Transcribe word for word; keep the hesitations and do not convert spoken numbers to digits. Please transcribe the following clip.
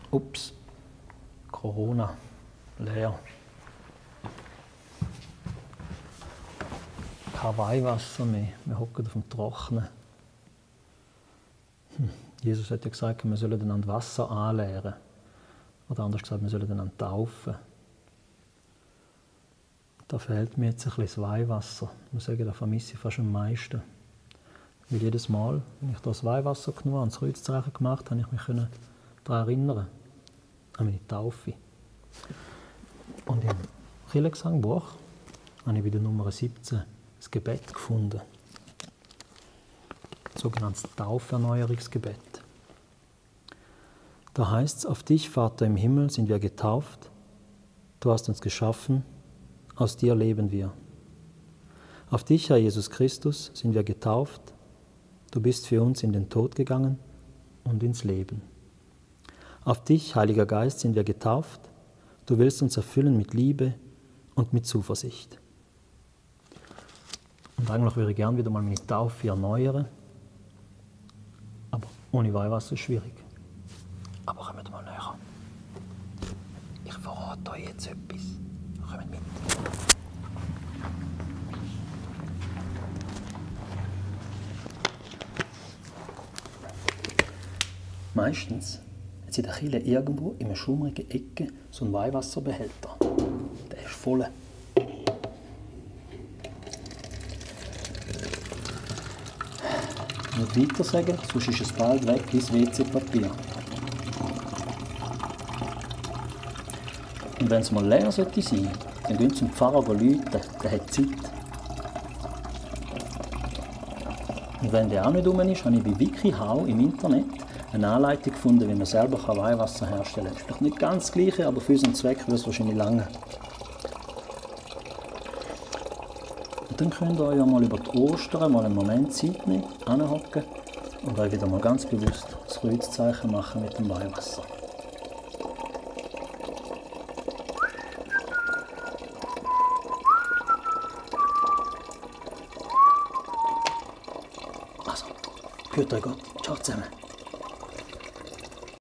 Ups, Corona, leer. Kein Weihwasser mehr, wir hocken auf dem Trockenen. Hm. Jesus hat ja gesagt, wir sollen einander Wasser anleeren. Oder anders gesagt, wir sollen einander taufen. Da fehlt mir jetzt ein bisschen das Weihwasser. Ich muss sagen, da vermisse ich fast am meisten. Weil jedes Mal, wenn ich das Weihwasser genommen habe und das Kreuzzeichen gemacht habe, konnte ich mich daran erinnern, an meine Taufe. Und im Kirchengesangbuch habe ich bei der Nummer siebzehn das Gebet gefunden. Das sogenannte Tauferneuerungsgebet. Da heißt es: Auf dich, Vater im Himmel, sind wir getauft. Du hast uns geschaffen, aus dir leben wir. Auf dich, Herr Jesus Christus, sind wir getauft. Du bist für uns in den Tod gegangen und ins Leben. Auf dich, Heiliger Geist, sind wir getauft. Du willst uns erfüllen mit Liebe und mit Zuversicht. Und eigentlich würde ich gerne wieder mal meine Taufe erneuern. Aber ohne Weihwasser ist schwierig. Aber kommt mal näher. Ich verrate euch jetzt etwas. Kommt mit. Meistens hat sie in der Kirche irgendwo in einer schummrigen Ecke so einen Weihwasserbehälter. Der ist voll. Nicht weiter sagen, sonst ist es bald weg ins W C-Papier. Und wenn es mal leer sollte sein, dann gehen Sie zum Pfarrer rufen, der hat Zeit. Und wenn der auch nicht rum ist, habe ich bei WikiHow im Internet eine Anleitung gefunden, wie man selber Weihwasser herstellen kann. Das ist vielleicht nicht ganz das Gleiche, aber für unseren Zweck wird es wahrscheinlich lange. Und dann könnt ihr euch ja mal über die Ostern mal einen Moment Zeit nehmen, hinhocken und euch wieder mal ganz bewusst das Kreuzzeichen machen mit dem Weihwasser. Also, gehört euch Gott. Ciao zusammen.